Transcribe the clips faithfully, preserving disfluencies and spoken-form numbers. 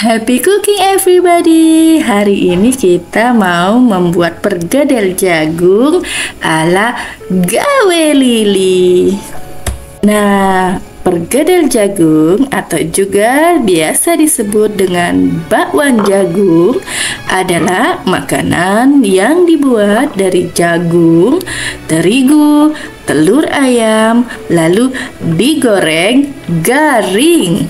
Happy cooking everybody. Hari ini kita mau membuat perkedel jagung ala gawe lili. Nah, perkedel jagung atau juga biasa disebut dengan bakwan jagung adalah makanan yang dibuat dari jagung, terigu, telur ayam, lalu digoreng garing.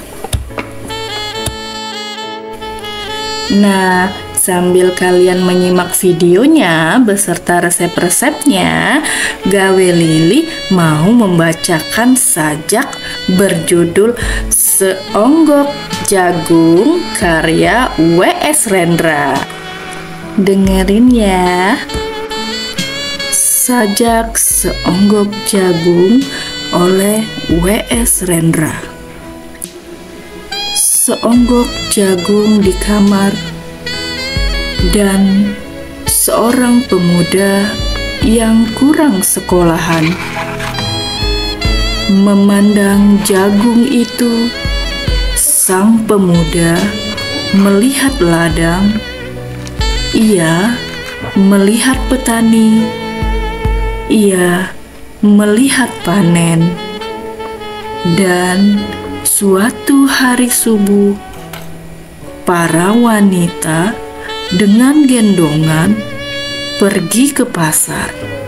Nah, sambil kalian menyimak videonya beserta resep-resepnya, Gawe Lili mau membacakan sajak berjudul Seonggok Jagung karya W S Rendra. Dengerin ya. Sajak Seonggok Jagung oleh W S Rendra. Seonggok jagung di kamar, dan seorang pemuda yang kurang sekolahan memandang jagung itu. Sang pemuda melihat ladang, ia melihat petani, ia melihat panen, dan suatu hari subuh, para wanita dengan gendongan pergi ke pasar.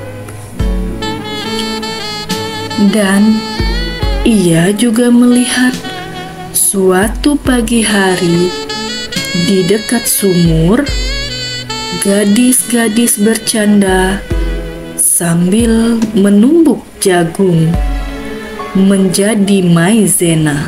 Dan ia juga melihat suatu pagi hari di dekat sumur, gadis-gadis bercanda sambil menumbuk jagung menjadi maizena.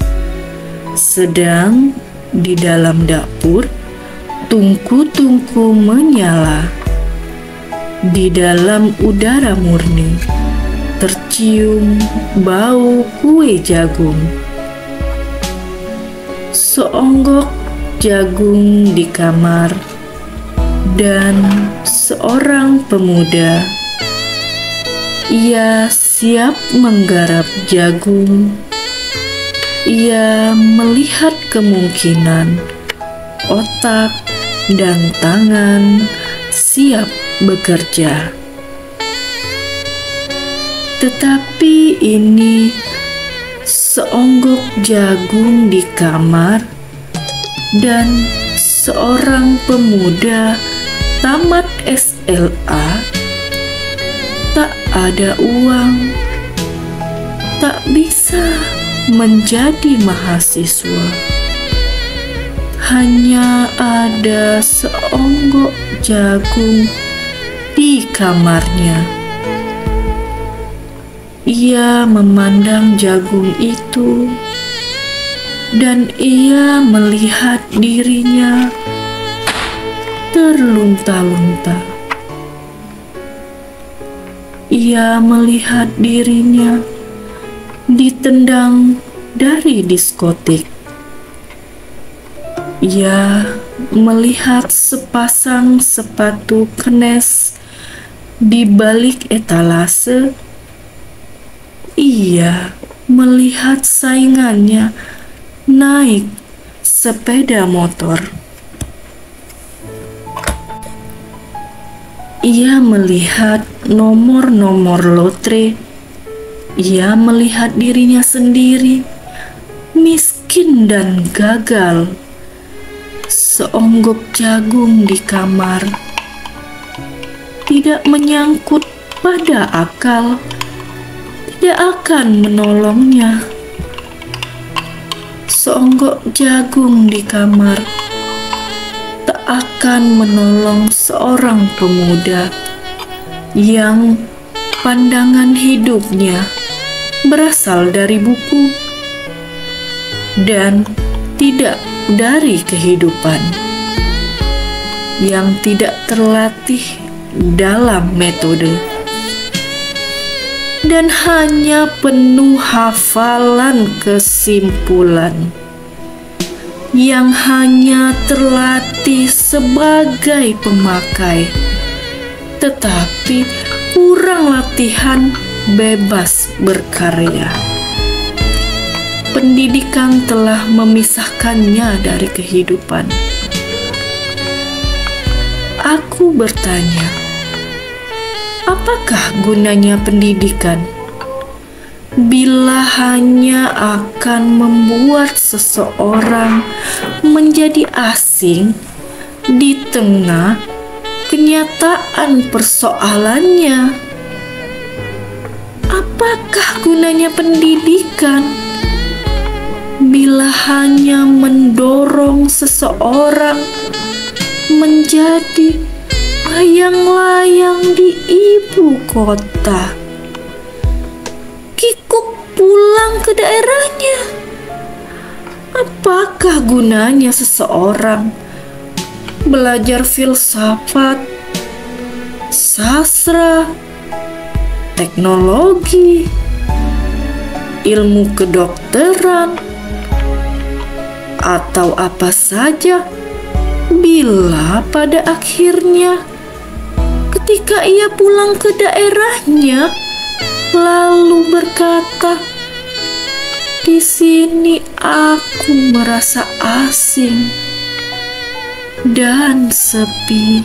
Sedang di dalam dapur, tungku-tungku menyala. Di dalam udara murni tercium bau kue jagung. Seonggok jagung di kamar, dan seorang pemuda, ia siap menggarap jagung. Ia melihat kemungkinan otak dan tangan siap bekerja. Tetapi ini seonggok jagung di kamar, dan seorang pemuda tamat S L A, tak ada uang, tak bisa menjadi mahasiswa. Hanya ada seonggok jagung di kamarnya. Ia memandang jagung itu, dan ia melihat dirinya terlunta-lunta. Ia melihat dirinya ditendang dari diskotik. Ia melihat sepasang sepatu kenes di balik etalase. Ia melihat saingannya naik sepeda motor. Ia melihat nomor-nomor lotre. Ia melihat dirinya sendiri miskin dan gagal. Seonggok jagung di kamar tidak menyangkut pada akal, tidak akan menolongnya. Seonggok jagung di kamar tak akan menolong seorang pemuda yang pandangan hidupnya berasal dari buku dan tidak dari kehidupan, yang tidak terlatih dalam metode, dan hanya penuh hafalan kesimpulan, yang hanya terlatih sebagai pemakai, tetapi kurang latihan bebas berkarya. pendidikan telah memisahkannya dari kehidupan. Aku bertanya, apakah gunanya pendidikan bila hanya akan membuat seseorang menjadi asing di tengah kenyataan persoalannya? Apakah gunanya pendidikan bila hanya mendorong seseorang menjadi layang-layang di ibu kota, kikuk pulang ke daerahnya? Apakah gunanya seseorang belajar filsafat, sastra, teknologi, ilmu kedokteran, atau apa saja bila pada akhirnya ketika ia pulang ke daerahnya lalu berkata, "Di sini aku merasa asing dan sepi."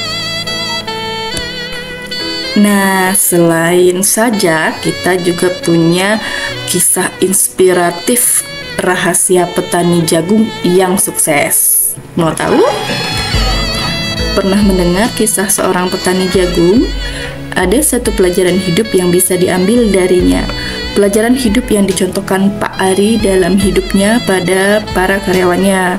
Nah, selain saja kita juga punya kisah inspiratif rahasia petani jagung yang sukses. Mau tahu? Pernah mendengar kisah seorang petani jagung? Ada satu pelajaran hidup yang bisa diambil darinya. Pelajaran hidup yang dicontohkan Pak Ari dalam hidupnya pada para karyawannya.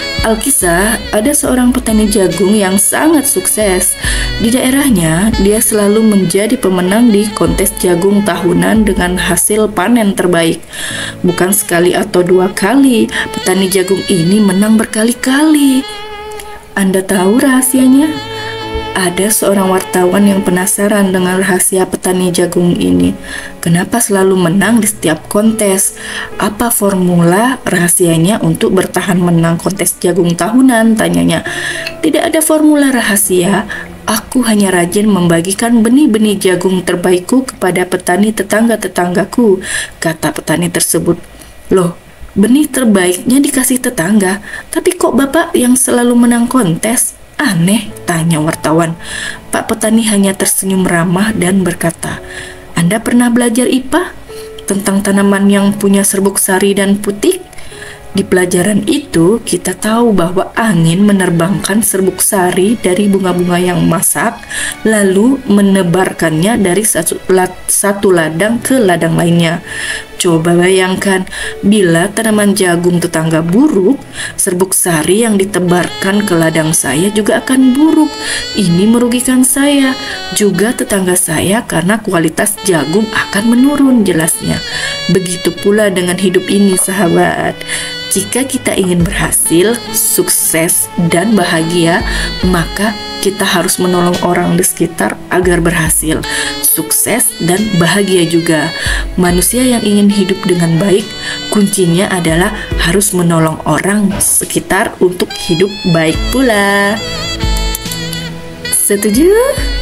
Alkisah, ada seorang petani jagung yang sangat sukses. Di daerahnya, dia selalu menjadi pemenang di kontes jagung tahunan dengan hasil panen terbaik. Bukan sekali atau dua kali, petani jagung ini menang berkali-kali. Anda tahu rahasianya? Ada seorang wartawan yang penasaran dengan rahasia petani jagung ini. Kenapa selalu menang di setiap kontes? Apa formula rahasianya untuk bertahan menang kontes jagung tahunan? Tanyanya. Tidak ada formula rahasia. Aku hanya rajin membagikan benih-benih jagung terbaikku kepada petani tetangga-tetanggaku, kata petani tersebut. Loh, benih terbaiknya dikasih tetangga, tapi kok Bapak yang selalu menang kontes? Aneh, tanya wartawan. Pak petani hanya tersenyum ramah dan berkata, Anda pernah belajar I P A tentang tanaman yang punya serbuk sari dan putik? Di pelajaran itu, kita tahu bahwa angin menerbangkan serbuk sari dari bunga-bunga yang masak, lalu menebarkannya dari satu, satu ladang ke ladang lainnya. Coba bayangkan, bila tanaman jagung tetangga buruk, serbuk sari yang ditebarkan ke ladang saya juga akan buruk. Ini merugikan saya, juga tetangga saya, karena kualitas jagung akan menurun, jelasnya. Begitu pula dengan hidup ini, sahabat. Jika kita ingin berhasil, sukses, dan bahagia, maka kita harus menolong orang di sekitar agar berhasil, sukses, dan bahagia juga. Manusia yang ingin hidup dengan baik, kuncinya adalah harus menolong orang sekitar untuk hidup baik pula. Setuju?